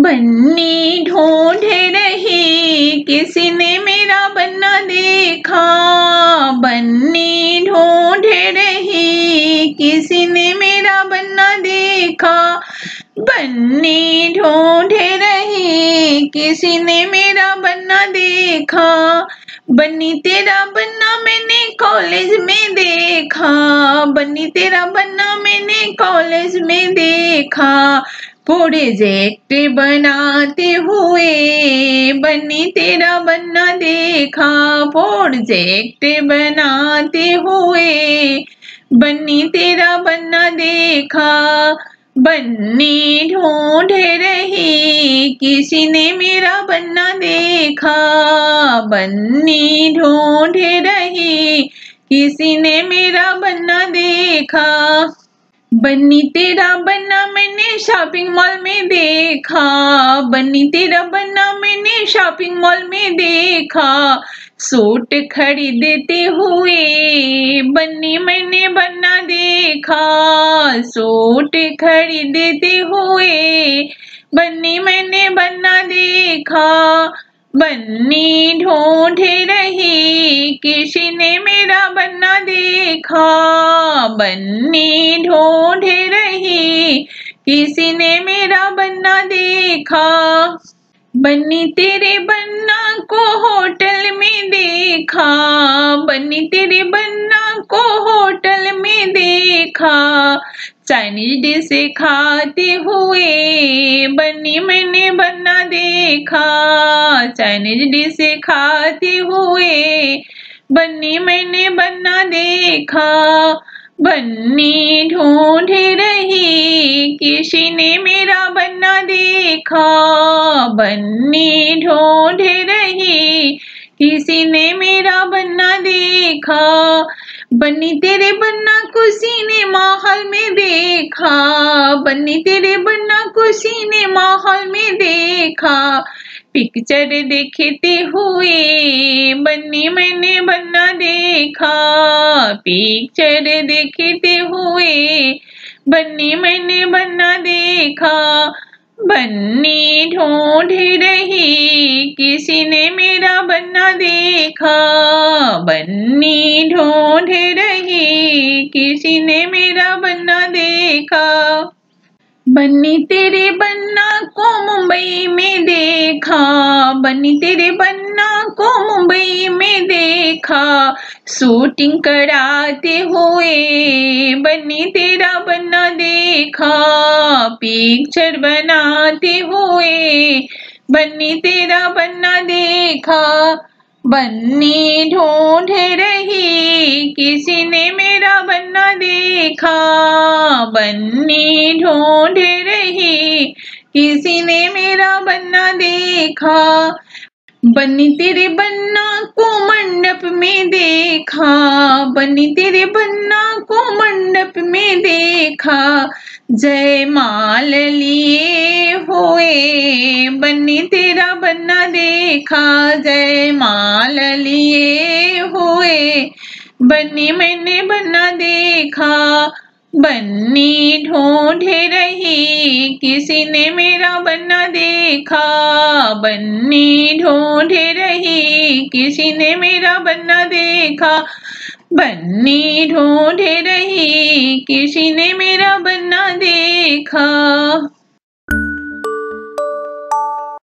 बन्नी ढूंढ रही किसी ने मेरा बन्ना देखा। बन्नी ढूंढ रही किसी ने मेरा बन्ना देखा। बन्नी ढूंढ रही किसी ने मेरा बन्ना देखा। बन्नी तेरा बन्ना मैंने कॉलेज में देखा। बन्नी तेरा बन्ना मैंने कॉलेज में देखा। प्रोजेक्ट बनाते हुए बन्नी तेरा बन्ना देखा। प्रोजेक्ट बनाते हुए बन्नी तेरा बन्ना देखा। बन्नी ढूंढ रही किसी ने मेरा बन्ना देखा। बन्नी ढूंढ रही किसी ने मेरा बन्ना देखा। बन्नी तेरा बन्ना मैंने शॉपिंग मॉल में देखा। बन्नी तेरा बन्ना मैंने शॉपिंग मॉल में देखा। सूट खरीदते हुए बन्नी मैंने बन्ना देखा। सूट खरीदते हुए बन्नी मैंने बन्ना देखा। बन्नी ढूंढ रही किसी ने मेरा बन्ना देखा। बन्नी ढूंढ रही किसी ने मेरा बन्ना देखा। बन्नी तेरे बन्ना को होटल में देखा। बन्नी तेरे बन्ना को होटल में देखा। चाइनीज डिश खाते हुए बन्नी मैंने बन्ना देखा। चाइनीज डिश खाते हुए बन्नी मैंने बन्ना देखा। बन्नी ढूंढ रही किसी ने मेरा बन्ना देखा। बन्नी ढूंढ रही किसी ने मेरा बन्ना देखा। बन्नी तेरे बन्ना को सिनेमा हॉल में देखा। बन्नी तेरे बन्ना को सिनेमा हॉल में देखा। पिक्चर देखते हुए बन्नी मैंने बन्ना देखा। पिक्चर देखते हुए बन्नी मैंने बन्ना देखा। बन्नी ढूंढ रही किसी ने मेरा बन्ना देखा। बन्नी ढूंढ रही किसी ने मेरा बन्ना देखा। बन्नी तेरे बन्ना को मुंबई में देखा। बन्नी तेरे बन्ना को मुंबई में देखा। शूटिंग कराते हुए बन्नी तेरा बन्ना देखा। पिक्चर बनाते हुए बन्नी तेरा बन्ना देखा। बन्नी ढूंढ रही किसी ने मेरा बन्ना देखा। बन्नी ढूंढ रही किसी ने मेरा बन्ना देखा। बन्नी तेरे बन्ना को मंडप में देखा। बन्नी तेरे बन्ना को मंडप में देखा। जयमाल लिए हुए बन्नी तेरा बन्ना देखा। जयमाल लिए हुए बन्नी मैंने बन्ना देखा। बन्नी ढूंढ रही किसी ने मेरा बन्ना देखा। बन्नी ढूंढ रही किसी ने मेरा बन्ना देखा। बन्नी ढूंढ रही किसी ने मेरा बन्ना देखा।